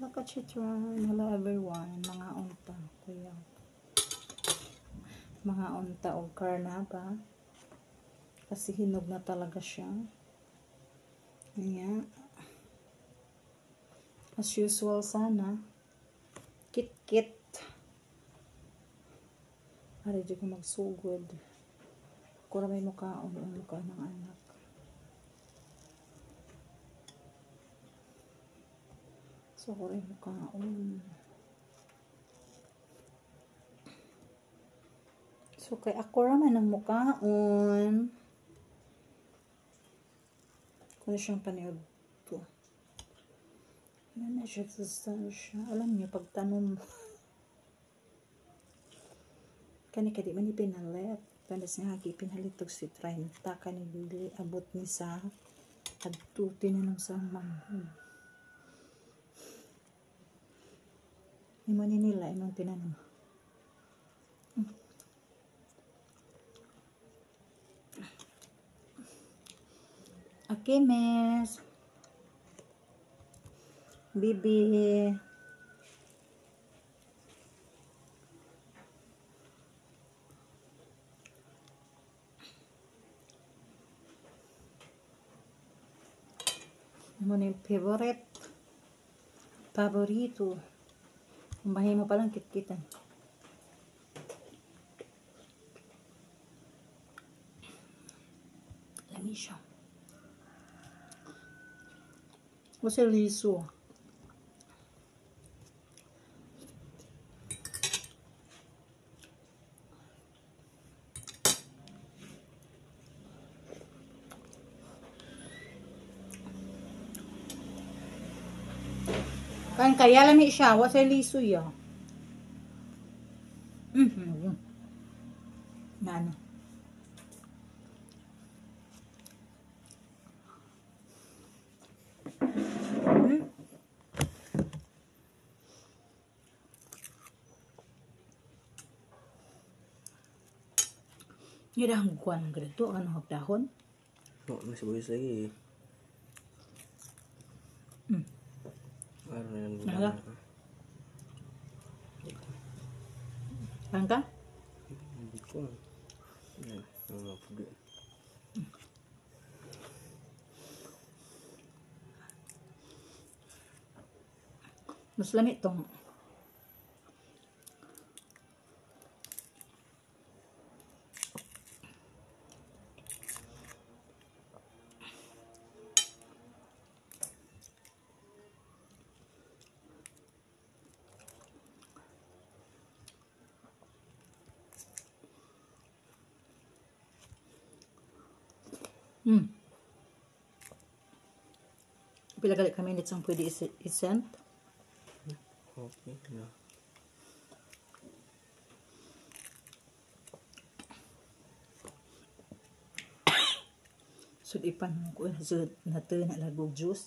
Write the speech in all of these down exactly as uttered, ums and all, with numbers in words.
Kakachitran. Hello everyone. Mga unta. Kuya. Mga unta o karnaba. Kasi hinog na talaga siya. Ayan. As usual sana. Kit-kit. Para di ko magsugod. Kura may mukhaon o mukha ng anak. So, kura may mukhaon. So, kay ako raman ang mukhaon. Kung siyang paniod to. Yan na siya. siya. Alam niyo, pagtanom. Kani kadi man ipinalit. Panas nga hagi pinalitog si treinta. Kani bili. Abot ni sa agtuti na nung sa manghod. Imo ni nila. Imong tinanong. Hmm. Okay, miss. Bibi. Ano na yung favorite? Paborito. Umahin mo palang kit-kitan. Lami siya. O sa liso. Kan kaya lami siya, wa sa liso ya. Mhm. Nana. Hmm. Ngirang kuan ng ganito, ano hagdahon? Oo, may sibuyas lagi. Hmm. Ano na yan? Ano ka? Ano ka? Hindi ko. Yan, ang mga pugi. Mas lamit tong. Hmm. Pila gali ka minutes ang pwede isend? Okay, na. Sud ipan mo ko sud nato na lagog juice.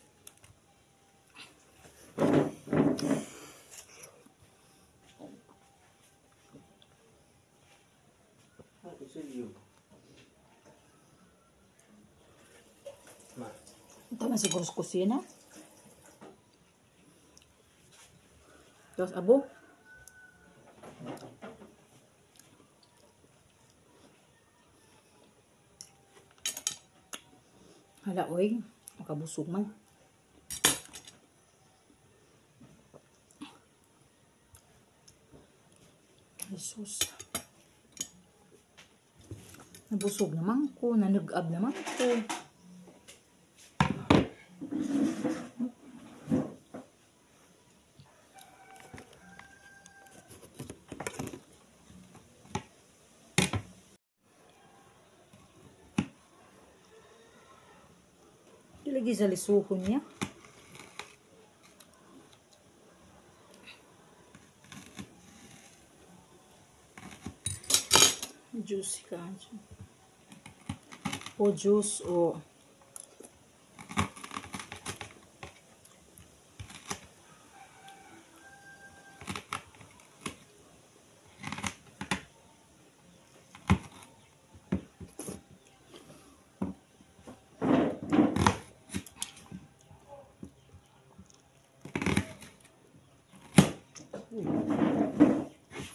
Ito sa iyo. Ma. Tama siguro sa kusina. Tapos abo. Hala oy, makabusog man. Jesus. Nabusog naman ko, nanugab naman ko. Lagi sa lisuhon niya. Juice ka. O juice o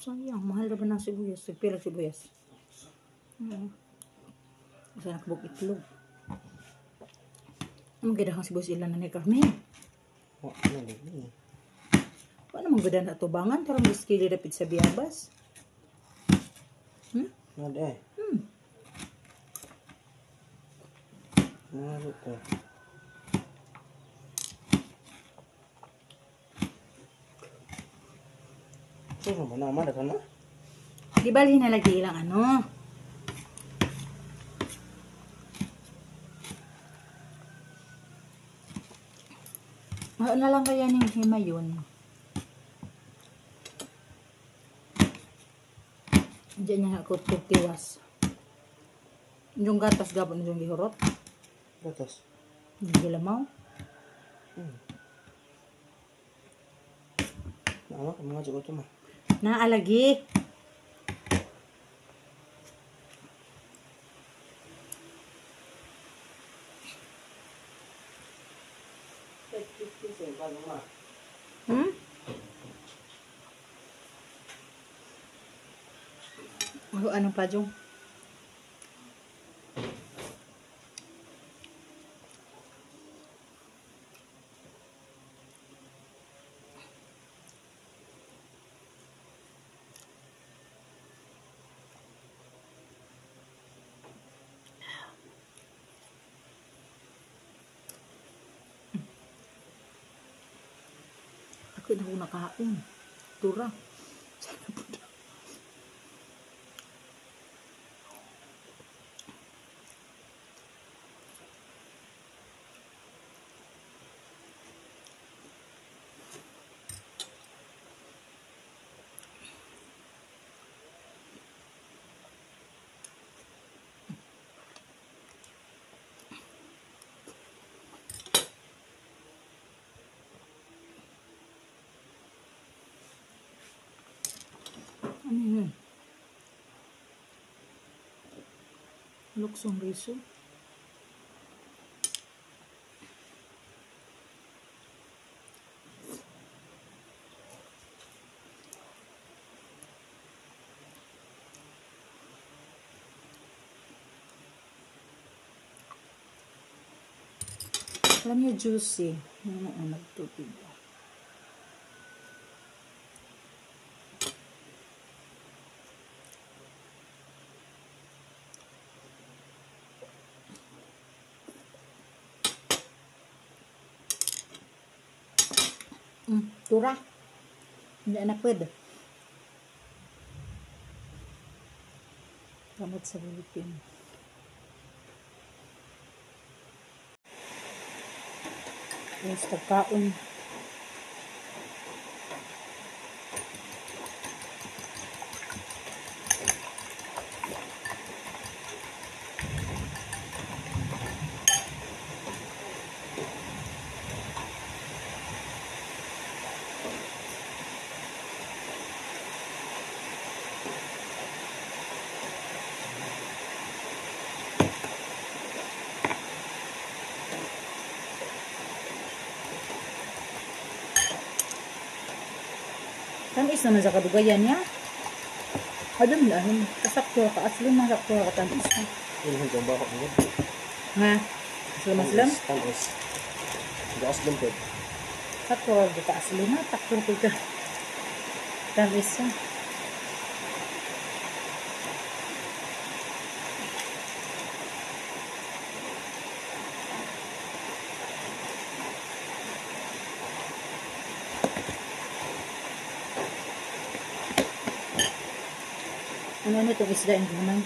Sayang, mahal na ba ng sibuyas? Pila sibuyas? Hmm. Isa nakabog itlog. Ang ganda kang sibuyas ilan na ni Carmen. Wah, ano din. Ano mong ganda na tubangan? Tarang miskili rapid sa biyabas. Hmm? Ada eh. Hmm. Ano ko? Ito naman naman, ito na. Di bali na lagi ilang ano. Ano na lang kaya ning himayon. Diyan niya ako tiwas. Yung gatas gabon yung gihurot. Gatas. Yung gilamaw. Hmm. Nama ka mga jago ito ma. Naalagi. Hmm? Oh, anong pajong? Ako na ako nakahaon. Tura. Sana po na. Ano yun? Luksong riso. Alam niyo, juicy. Ano ang nagtutig. Mm, tura. Hindi na pwede. Kamot sa bulipin. Yes, pagkaon. Tamis naman sa kadugayan niya. Adun lahin. Kasakto ka. Aslo na sakto ka tamis na. Ini ang jamba ko mo. Ha? Aslo maslam? Tamis. Gas lang po. Sakto ka aslo na. Takto ka. Tamis na. Ano na itong isda yung gumay?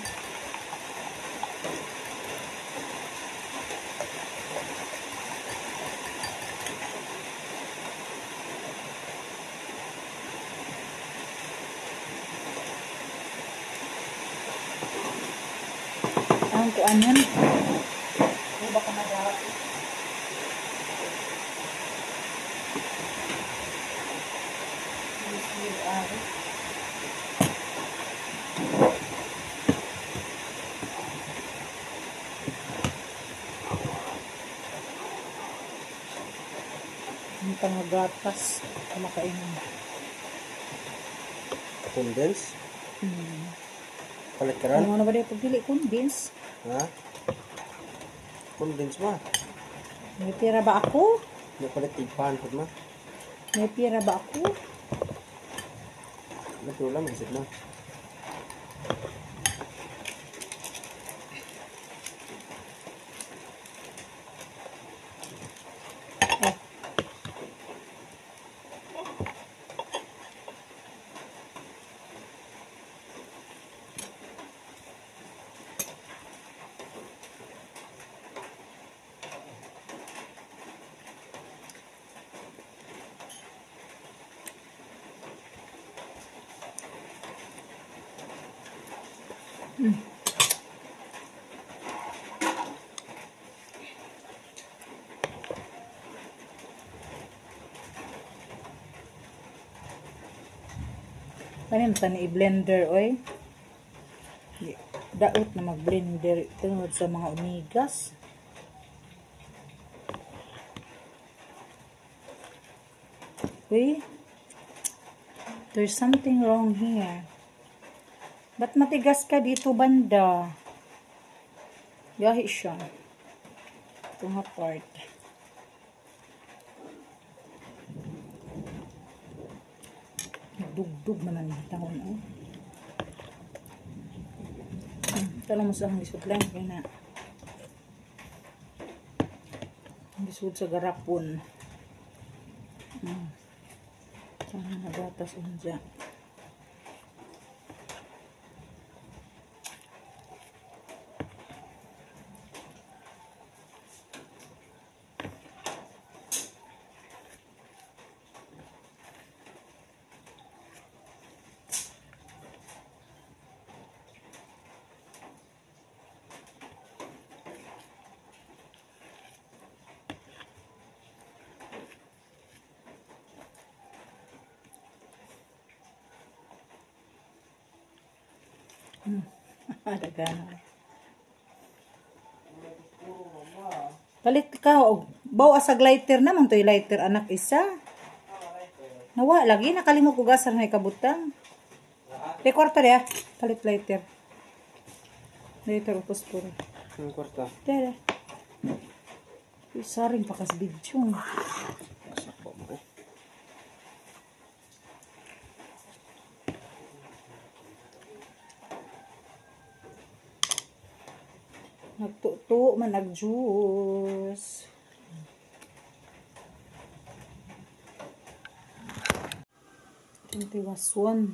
Ang kuanan. Ano ba ka nagawa? Ang pangagatas kumakain. Condense? Hmm. Palit ka rin? Ano na ba dito pagdili condense? Ha? Condense ba? May pira ba ako? Hindi palit tigpahan po ma. May pira ba ako? Ito lang, isip na. Eh. Hmm. Kanin ta ni i-blender oy. Daot na mag-blender tungod sa mga omegas. Uy, there's something wrong here. Ba't matigas ka dito banda? Gahi siya. Ito nga part. Dugdug man ang tahon. Oh. Hmm, ito lang mo sa akong isod lang. Kaya na. Isod sa garapon. Hmm. Sana nagatas unja. Hmm. Dagana. Palit ka og baw asag lighter naman toy lighter anak isa. Nawa lagi nakalimot ko gasar may kabutang. Te kwarta dia, palit lighter. Lighter upos puro. Ang kwarta. Tere. Isaring pa kas video. Sakpo mo eh. Nagtuto man nag-juice. Tintiwaswan.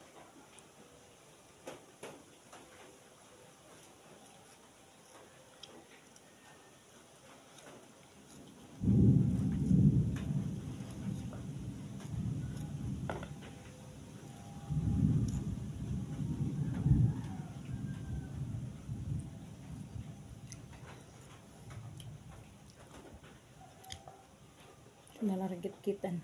Nalaragit-kitan.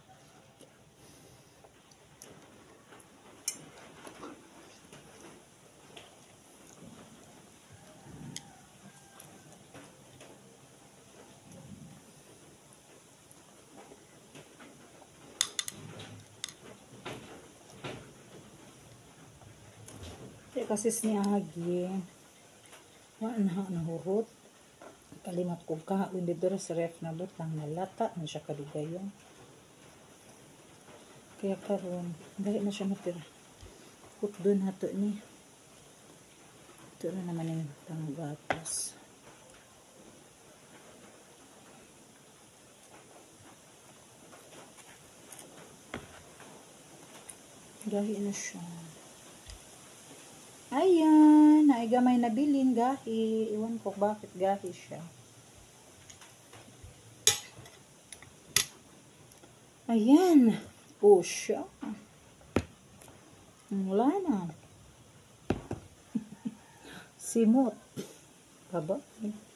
Kaya kasi niya agi. Waan na nahurot. Kalimat ko ka. Hindi doon sa ref na butang nalata. Na siya kadugayon. Kaya karon dahil na siya matira. Put doon hato ni. Ito na naman yung tanggatas. Gahi na siya. Ayan, naigamay na bilin gahi. Iwan ko bakit gahi siya. Ayan. Oh, siya. Wala na. Simot. Baba.